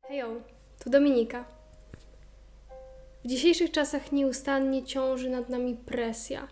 Hejo, tu Dominika. W dzisiejszych czasach nieustannie ciąży nad nami presja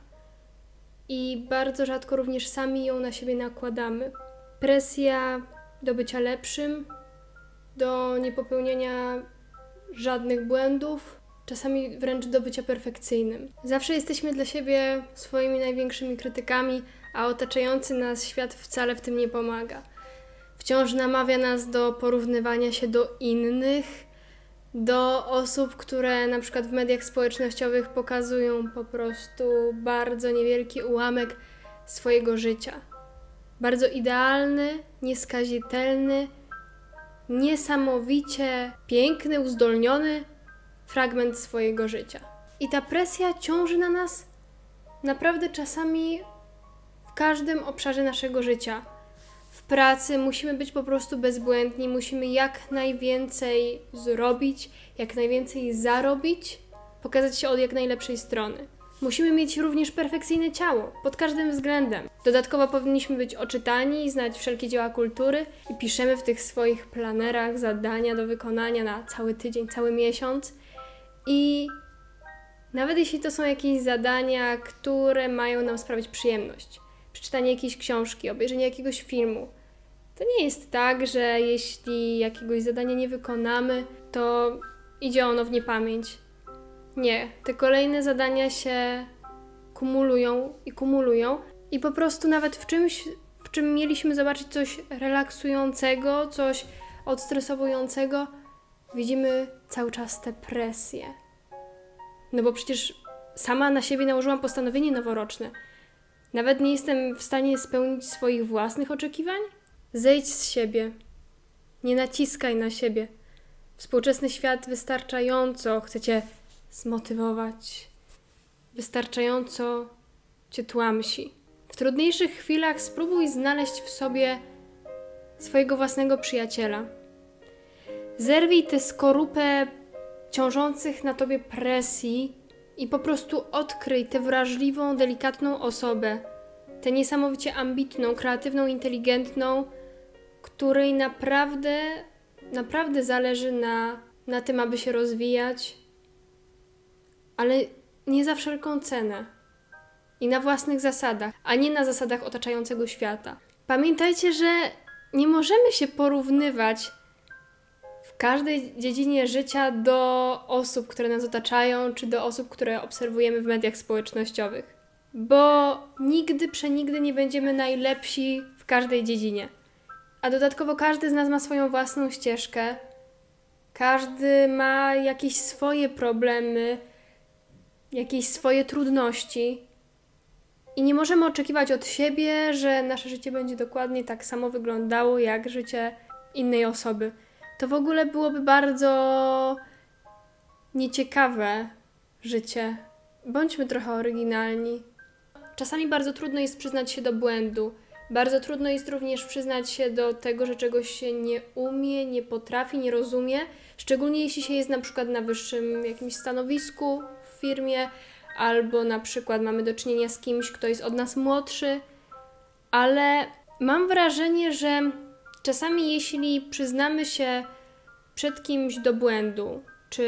i bardzo rzadko również sami ją na siebie nakładamy. Presja do bycia lepszym, do niepopełniania żadnych błędów, czasami wręcz do bycia perfekcyjnym. Zawsze jesteśmy dla siebie swoimi największymi krytykami, a otaczający nas świat wcale w tym nie pomaga. Wciąż namawia nas do porównywania się do innych, do osób, które na przykład w mediach społecznościowych pokazują po prostu bardzo niewielki ułamek swojego życia. Bardzo idealny, nieskazitelny, niesamowicie piękny, uzdolniony fragment swojego życia. I ta presja ciąży na nas naprawdę czasami w każdym obszarze naszego życia. W pracy musimy być po prostu bezbłędni, musimy jak najwięcej zrobić, jak najwięcej zarobić, pokazać się od jak najlepszej strony. Musimy mieć również perfekcyjne ciało, pod każdym względem. Dodatkowo powinniśmy być oczytani, znać wszelkie dzieła kultury i piszemy w tych swoich planerach zadania do wykonania na cały tydzień, cały miesiąc. I nawet jeśli to są jakieś zadania, które mają nam sprawić przyjemność, przeczytanie jakiejś książki, obejrzenie jakiegoś filmu, to nie jest tak, że jeśli jakiegoś zadania nie wykonamy, to idzie ono w niepamięć. Nie, te kolejne zadania się kumulują i po prostu nawet w czymś, w czym mieliśmy zobaczyć coś relaksującego, coś odstresowującego, widzimy cały czas tę presję. No bo przecież sama na siebie nałożyłam postanowienie noworoczne. Nawet nie jestem w stanie spełnić swoich własnych oczekiwań? Zejdź z siebie. Nie naciskaj na siebie. Współczesny świat wystarczająco chce cię zmotywować. Wystarczająco cię tłamsi. W trudniejszych chwilach spróbuj znaleźć w sobie swojego własnego przyjaciela. Zerwij tę skorupę ciążących na tobie presji i po prostu odkryj tę wrażliwą, delikatną osobę, tę niesamowicie ambitną, kreatywną, inteligentną, której naprawdę zależy na tym, aby się rozwijać, ale nie za wszelką cenę i na własnych zasadach, a nie na zasadach otaczającego świata. Pamiętajcie, że nie możemy się porównywać w każdej dziedzinie życia do osób, które nas otaczają, czy do osób, które obserwujemy w mediach społecznościowych. Bo nigdy, przenigdy nie będziemy najlepsi w każdej dziedzinie. A dodatkowo każdy z nas ma swoją własną ścieżkę. Każdy ma jakieś swoje problemy, jakieś swoje trudności. I nie możemy oczekiwać od siebie, że nasze życie będzie dokładnie tak samo wyglądało, jak życie innej osoby. To w ogóle byłoby bardzo nieciekawe życie. Bądźmy trochę oryginalni. Czasami bardzo trudno jest przyznać się do błędu. Bardzo trudno jest również przyznać się do tego, że czegoś się nie umie, nie potrafi, nie rozumie. Szczególnie jeśli się jest na przykład na wyższym jakimś stanowisku w firmie, albo na przykład mamy do czynienia z kimś, kto jest od nas młodszy. Ale mam wrażenie, że czasami jeśli przyznamy się przed kimś do błędu, czy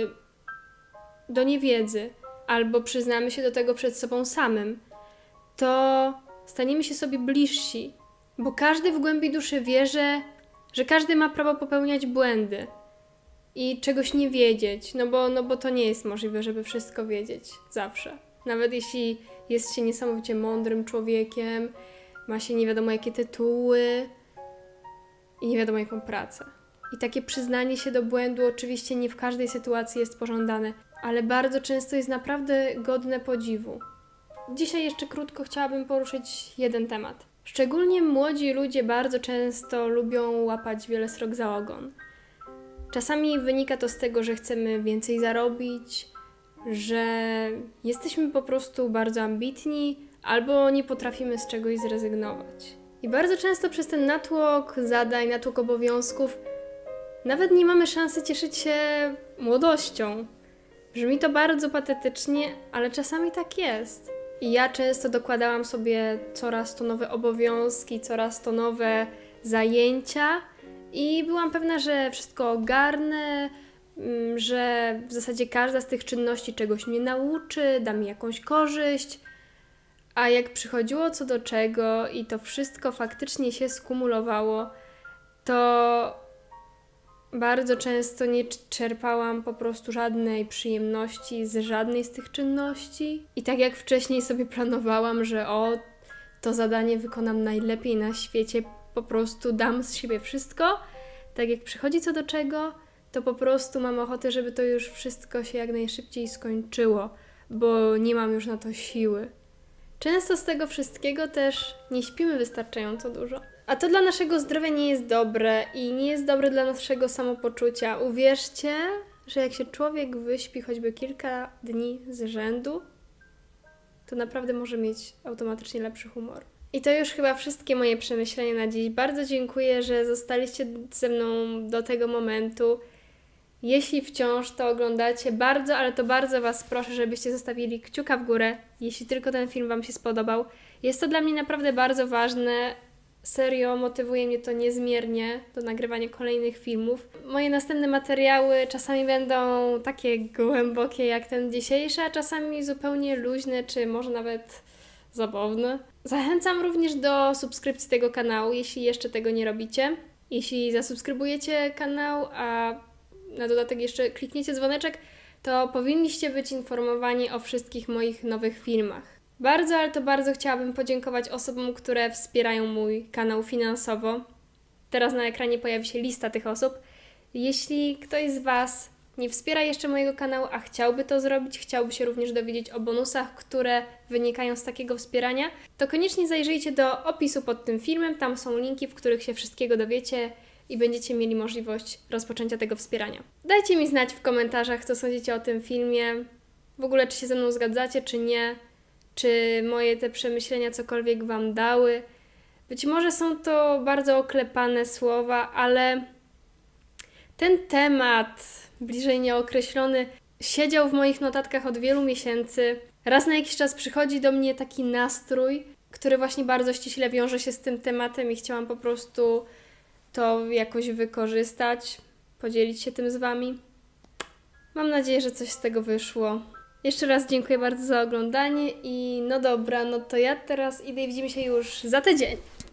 do niewiedzy, albo przyznamy się do tego przed sobą samym, to staniemy się sobie bliżsi, bo każdy w głębi duszy wie, że każdy ma prawo popełniać błędy i czegoś nie wiedzieć, no bo to nie jest możliwe, żeby wszystko wiedzieć zawsze. Nawet jeśli jest się niesamowicie mądrym człowiekiem, ma się nie wiadomo jakie tytuły i nie wiadomo jaką pracę. I takie przyznanie się do błędu oczywiście nie w każdej sytuacji jest pożądane, ale bardzo często jest naprawdę godne podziwu. Dzisiaj jeszcze krótko chciałabym poruszyć jeden temat. Szczególnie młodzi ludzie bardzo często lubią łapać wiele srok za ogon. Czasami wynika to z tego, że chcemy więcej zarobić, że jesteśmy po prostu bardzo ambitni albo nie potrafimy z czegoś zrezygnować. I bardzo często przez ten natłok zadań, natłok obowiązków nawet nie mamy szansy cieszyć się młodością. Brzmi to bardzo patetycznie, ale czasami tak jest. I ja często dokładałam sobie coraz to nowe obowiązki, coraz to nowe zajęcia I byłam pewna, że wszystko ogarnę, że w zasadzie każda z tych czynności czegoś mnie nauczy, da mi jakąś korzyść. A jak przychodziło co do czego i to wszystko faktycznie się skumulowało, to bardzo często nie czerpałam po prostu żadnej przyjemności z żadnej z tych czynności. I tak jak wcześniej sobie planowałam, że to zadanie wykonam najlepiej na świecie, po prostu dam z siebie wszystko, tak jak przychodzi co do czego, to po prostu mam ochotę, żeby to już wszystko się jak najszybciej skończyło, bo nie mam już na to siły. Często z tego wszystkiego też nie śpimy wystarczająco dużo. A to dla naszego zdrowia nie jest dobre i nie jest dobre dla naszego samopoczucia. Uwierzcie, że jak się człowiek wyśpi choćby kilka dni z rzędu, to naprawdę może mieć automatycznie lepszy humor. I to już chyba wszystkie moje przemyślenia na dziś. Bardzo dziękuję, że zostaliście ze mną do tego momentu. Jeśli wciąż to oglądacie, bardzo, ale to bardzo Was proszę, żebyście zostawili kciuka w górę, jeśli tylko ten film Wam się spodobał. Jest to dla mnie naprawdę bardzo ważne. Serio, motywuje mnie to niezmiernie do nagrywania kolejnych filmów. Moje następne materiały czasami będą takie głębokie jak ten dzisiejszy, a czasami zupełnie luźne, czy może nawet zabawne. Zachęcam również do subskrypcji tego kanału, jeśli jeszcze tego nie robicie. Jeśli zasubskrybujecie kanał, a na dodatek jeszcze klikniecie dzwoneczek, to powinniście być informowani o wszystkich moich nowych filmach. Bardzo, ale to bardzo chciałabym podziękować osobom, które wspierają mój kanał finansowo. Teraz na ekranie pojawi się lista tych osób. Jeśli ktoś z Was nie wspiera jeszcze mojego kanału, a chciałby to zrobić, chciałby się również dowiedzieć o bonusach, które wynikają z takiego wspierania, to koniecznie zajrzyjcie do opisu pod tym filmem. Tam są linki, w których się wszystkiego dowiecie i będziecie mieli możliwość rozpoczęcia tego wspierania. Dajcie mi znać w komentarzach, co sądzicie o tym filmie. W ogóle, czy się ze mną zgadzacie, czy nie. Czy moje te przemyślenia cokolwiek Wam dały. Być może są to bardzo oklepane słowa, ale ten temat, bliżej nieokreślony, siedział w moich notatkach od wielu miesięcy. Raz na jakiś czas przychodzi do mnie taki nastrój, który właśnie bardzo ściśle wiąże się z tym tematem i chciałam po prostu to jakoś wykorzystać, podzielić się tym z Wami. Mam nadzieję, że coś z tego wyszło. Jeszcze raz dziękuję bardzo za oglądanie i no dobra, no to ja teraz idę i widzimy się już za tydzień.